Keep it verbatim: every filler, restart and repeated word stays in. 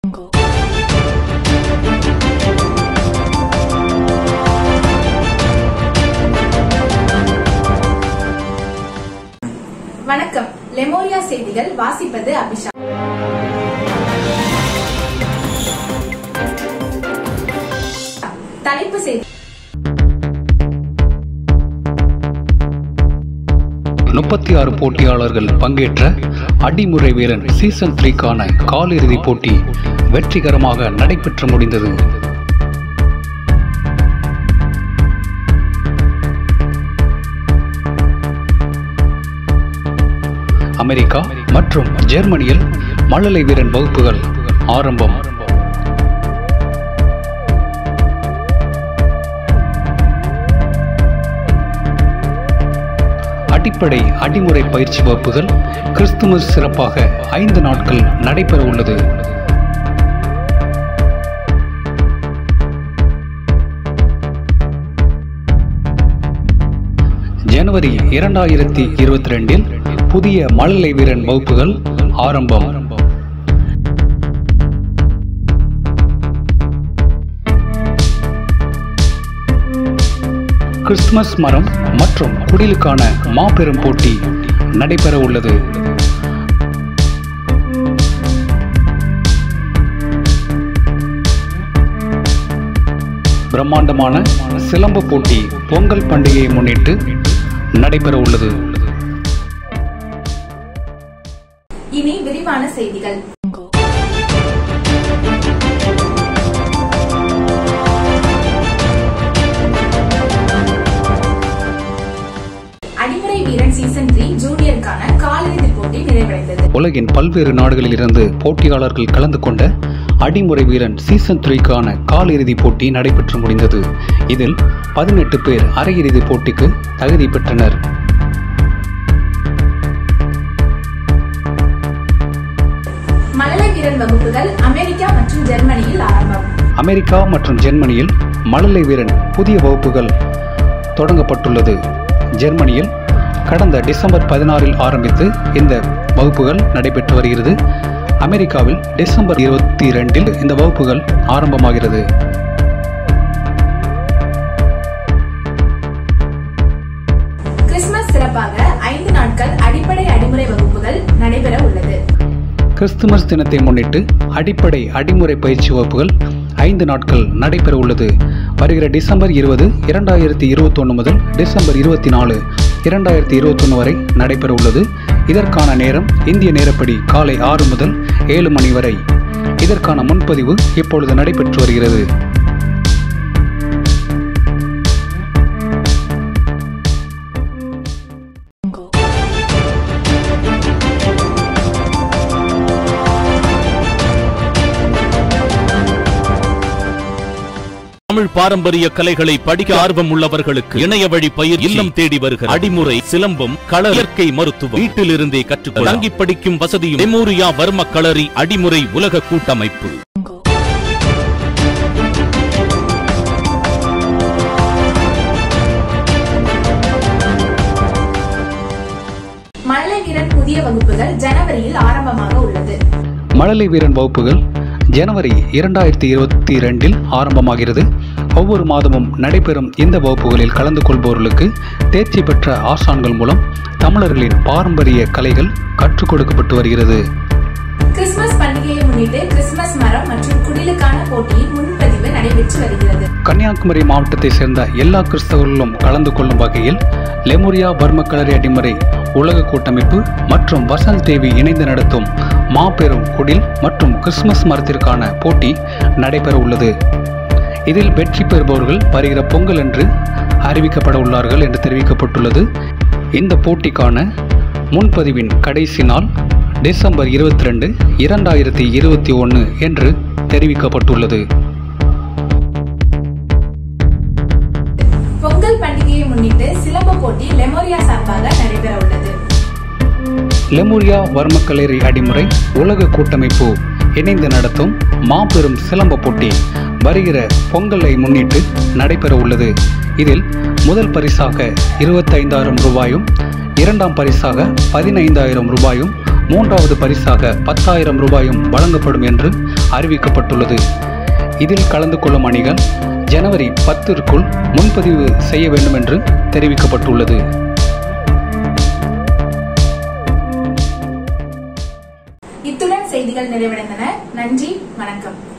வணக்கம். லெமோரியா செய்திகள் வாசிப்பது அபிஷா. தலைப்பு செய்தி. முப்பத்தி ஆறு போட்டியாளர்கள் பங்கேற்ற அடிமுறை வீரன் சீசன் த்ரீக்கான காலிறுதி போட்டி வெற்றிகரமாக நடைபெற்று முடிந்தது. அமெரிக்கா மற்றும் ஜெர்மனியில் மழலை வீரன் வகுப்புகள் ஆரம்பம். அடிப்படை அடிமுறை பயிற்சி வகுப்புகள் கிறிஸ்துமஸ் சிறப்பாக ஐந்து நாட்கள் நடைபெற உள்ளது. ஜனவரி இரண்டாயிரத்தி இருபத்தி ரெண்டில் புதிய மழலை வீரன் வகுப்புகள் ஆரம்பம். கிறிஸ்துமஸ் மரம் மற்றும் குடிலுக்கான மாபெரும் போட்டி நடைபெற உள்ளது. பிரம்மாண்டமான சிலம்ப போட்டி பொங்கல் பண்டிகையை முன்னிட்டு நடைபெற உள்ளது. இனி விரிவான செய்திகள். அடிமுறை வீரன் சீசன் த்ரீ ஜூனியருக்கான காலிறுதி போட்டி நிறைவடைந்தது. உலகின் பல்வேறு நாடுகளில் இருந்து போட்டியாளர்கள் கலந்து கொண்ட அடிமுறை வீரன் சீசன் த்ரீக்கான காலிறுதி போட்டி நடைபெற்று முடிந்தது. இதில் பதினெட்டு பேர் அரையிறுதி போட்டிக்கு தகுதி பெற்றனர். மழலை வீரன் வகுப்புகள் அமெரிக்கா மற்றும் ஜெர்மனியில் ஆரம்பம். அமெரிக்கா மற்றும் ஜெர்மனியில் மழலை வீரன் புதிய வகுப்புகள் தொடங்கப்பட்டுள்ளது. ஜெர்மனியில் கடந்த டிசம்பர் பதினாறில் ஆரம்பித்து இந்த வகுப்புகள் நடைபெற்று வருகிறது. அமெரிக்காவில் டிசம்பர் இருபத்தி இரண்டில் இந்த வகுப்புகள் ஆரம்பமாகிறது. கிறிஸ்துமஸ் சிறப்பாக ஐந்து நாட்கள் அடிப்படை அடிமுறை வகுப்புகள் நடைபெற உள்ளது. கிறிஸ்துமஸ் தினத்தை முன்னிட்டு அடிப்படை அடிமுறை பயிற்சி வகுப்புகள் ஐந்து நாட்கள் நடைபெற உள்ளது. வருகிற டிசம்பர் இருபது இரண்டாயிரத்தி இருபத்தி ஒன்று முதல் டிசம்பர் இருபத்தி நாலு இரண்டாயிரத்தி இருபத்தி ஒன்று வரை நடைபெற உள்ளது. இதற்கான நேரம் இந்திய நேரப்படி காலை ஆறு முதல் ஏழு மணி வரை. இதற்கான முன்பதிவு இப்பொழுது நடைபெற்று வருகிறது. தமிழ் பாரம்பரிய கலைகளை படிக்க ஆர்வம் உள்ளவர்களுக்கு இணைய வழி பயிர் இல்லம் தேடி வருகிறது. அடிமுறை, சிலம்பம், கள, இயற்கை மருத்துவம் வீட்டிலிருந்தே கற்றுக்கொள்ள தங்கி படிக்கும் வசதியும் லெமுரியா வர்மக்கலரி அடிமுறை உலக கூட்டமைப்பு. மழலை வீரன் புதிய வகுப்புகள் ஜனவரியில் ஆரம்பமாக உள்ளது. மழலை வீரன் வகுப்புகள் ஜனவரி இரண்டாயிரத்தி இருபத்தி இரண்டில் ஆரம்பமாகிறது. ஒவ்வொரு மாதமும் நடைபெறும் இந்த வகுப்புகளில் கலந்து கொள்பவர்களுக்கு தேர்ச்சி பெற்ற ஆசான்கள் மூலம் தமிழர்களின் பாரம்பரிய கலைகள் கற்றுக் கொடுக்கப்பட்டு வருகிறது. கிறிஸ்துமஸ் பண்டிகையை முன்னிட்டு கிறிஸ்துமஸ் மரம் மற்றும் குடிலுக்கான போட்டியின் முன்பதிவு நடைபெற்று வருகிறது. கன்னியாகுமரி மாவட்டத்தை சேர்ந்த எல்லா கிறிஸ்தவர்களும் கலந்து கொள்ளும் வகையில் லெமுரியா வர்மக்கலரி அடிமுறை உலக கூட்டமைப்பு மற்றும் வசந்த் தேவி இணைந்து நடத்தும் மாபெரும் குடில் மற்றும் கிறிஸ்துமஸ் மரத்திற்கான போட்டி நடைபெற உள்ளது. இதில் வெற்றி பெறுபவர்கள் வருகிற பொங்கல் என்று அறிவிக்கப்பட உள்ளார்கள் என்று தெரிவிக்கப்பட்டுள்ளது. இந்த போட்டிக்கான முன்பதிவின் கடைசி நாள் டிசம்பர் இருபத்தி ரெண்டு இரண்டாயிரத்தி இருபத்தி ஒன்று என்று தெரிவிக்கப்பட்டுள்ளது. பொங்கல் பண்டிகையை முன்னிட்டு சிலம்ப போட்டி லெமோரியா சார்பாக நடைபெற உள்ளது. லெமுரியா வர்மக்கலரி அடிமுறை உலக கூட்டமைப்பு இணைந்து நடத்தும் மாபெரும் சிலம்ப போட்டி வருகிற பொங்கலை முன்னிட்டு நடைபெற உள்ளது. இதில் முதல் பரிசாக இருபத்தைந்தாயிரம் ரூபாயும், இரண்டாம் பரிசாக பதினைந்தாயிரம் ரூபாயும், மூன்றாவது பரிசாக பத்தாயிரம் ரூபாயும் வழங்கப்படும் என்று அறிவிக்கப்பட்டுள்ளது. இதில் கலந்து கொள்ளும் அணிகள் ஜனவரி பத்திற்குள் முன்பதிவு செய்ய வேண்டும் என்று தெரிவிக்கப்பட்டுள்ளது. இத்துடன் செய்திகள் நிறைவடைந்தன. நன்றி, வணக்கம்.